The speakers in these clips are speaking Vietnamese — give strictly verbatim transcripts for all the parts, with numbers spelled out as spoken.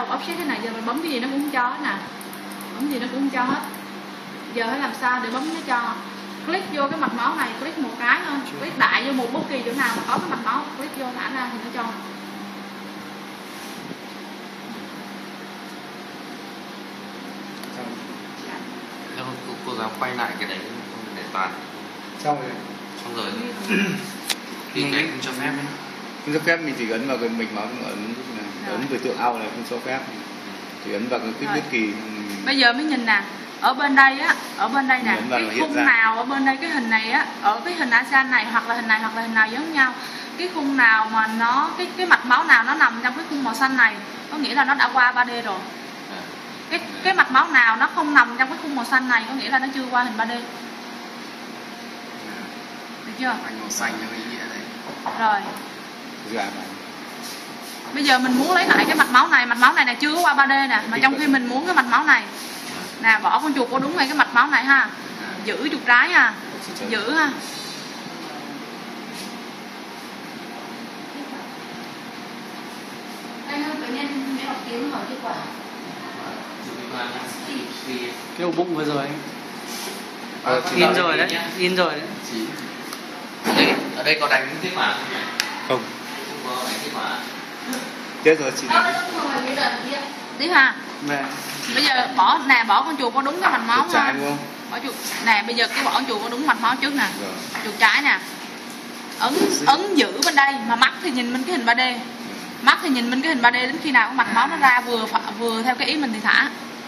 option thế này, giờ mình bấm cái gì nó cũng không cho hết nè, bấm gì nó cũng không cho hết. Giờ phải làm sao để bấm nó cho? Click vô cái mạch máu này, click một cái thôi, click đại vô một bất kỳ chỗ nào mà có cái mạch máu, click vô thả ra thì nó cho. Cô, cô, cô giáo quay lại cái đấy để toàn xong rồi xong rồi thì cái không cho phép ấy. Không cho phép mình chỉ ấn vào cái mạch máu, ấn ấn về tượng ao này không cho phép, chỉ ấn vào cái click bất kỳ. Bây giờ mới nhìn nè, ở bên đây á, ở bên đây nè, cái khung nào ở bên đây, cái hình này á, ở cái hình ASEAN này hoặc là hình này hoặc là hình nào giống nhau, cái khung nào mà nó cái cái mạch máu nào nó nằm trong cái khung màu xanh này có nghĩa là nó đã qua ba D rồi. Cái cái mạch máu nào nó không nằm trong cái khung màu xanh này có nghĩa là nó chưa qua hình ba D. Được chưa? Màu xanh có ý nghĩa đấy. Rồi. Dạ. Bây giờ mình muốn lấy lại cái mạch máu này, mạch máu này này chưa có qua ba D nè, mà trong khi mình muốn cái mạch máu này. Nè, bỏ con chuột vô đúng ngay cái mạch máu này ha. Giữ chuột trái ha. Giữ ha. Đây hơn bệnh nhân sẽ đọc tiếng hỏi kết quả. Cái ổ bụng vừa rồi anh. Ờ, in rồi đấy, in rồi đấy. Đây, ở đây có đánh kết quả không? Không có đánh kết quả. Chết rồi chị. Tiếp ha. Nè. Bây giờ bỏ nè, bỏ con chuột có đúng cái mạch máu chuột trái đúng không? Bỏ chuột nè, bây giờ cái bỏ con chuột có đúng mạch máu trước nè. Rồi. Chuột trái nè. Ấn ấn giữ bên đây mà mắt thì nhìn bên cái hình ba D. Mắt thì nhìn bên cái hình ba D đến khi nào cái mạch máu nó ra vừa vừa theo cái ý mình thì thả.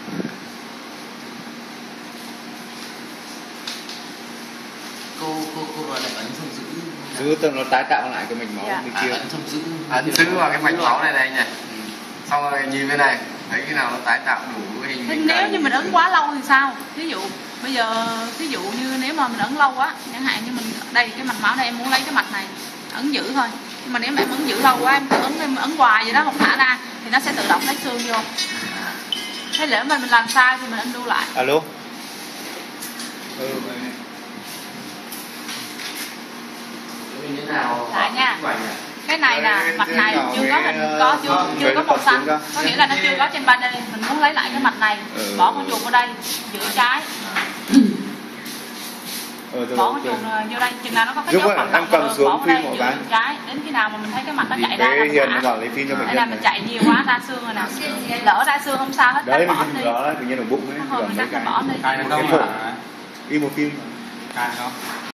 Cô cô cô gọi là ấn xong giữ. Giữ tầm nó tái tạo lại cái mạch máu Dạ. bên À, kia. ấn xong giữ. Ấn giữ vào cái mạch máu này này nhỉ. Xong rồi nhìn bên này, thấy khi nào nó tái tạo đủ cái hình Thế mình nếu cần. như mình ấn quá lâu thì sao? Ví dụ bây giờ ví dụ như nếu mà mình ấn lâu quá, chẳng hạn như mình đây cái mạch máu đây em muốn lấy cái mạch này, ấn giữ thôi. Nhưng mà nếu mà em ấn giữ lâu quá em cứ ấn em ấn hoài vậy đó không thả ra thì nó sẽ tự động lấy xương vô. Thế lỡ mà mình làm sai thì mình undo lại. Alo. Ừ. Như thế nào? Lại nha. Cái này nè, mặt này chưa có hình có chưa chưa có màu xanh, có nghĩa là nó chưa có trên ba D. Mình muốn lấy lại cái mạch này, bỏ con chuột vào đây, giữ trái. Bỏ con chuột vô đây, chừng nào nó có cái dấu hoạt động rồi bỏ vào đây, giữ trái. Đến khi nào mà mình thấy cái mạch nó chạy ra là Hiền bảo lấy phim cho bệnh nhân. Đây là mình chạy nhiều quá ra xương rồi nè. Lỡ ra xương không sao hết, đấy bỏ mình đi. đó là bệnh nhân ở bụng ấy, Thôi mình chắc bỏ đi. Cài được không? đi một phim. Cài được không?